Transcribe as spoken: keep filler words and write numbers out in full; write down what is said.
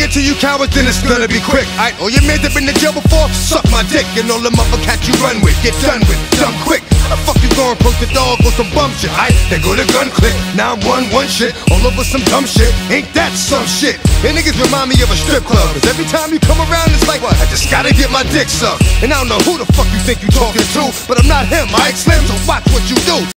get to you cowards, then it's gonna be quick. Aight, all your men that been to jail before, suck my dick. And all the mother cats you run with, get done with, dumb quick. How the fuck you going post the dog or some bum shit? Aight, they go to gun click, now I'm one, one shit. All over some dumb shit, ain't that some shit? And niggas remind me of a strip club, cause every time you come around it's like, what? I just gotta get my dick sucked. And I don't know who the fuck you think you talking to, but I'm not him, Aight Slim, so watch what you do.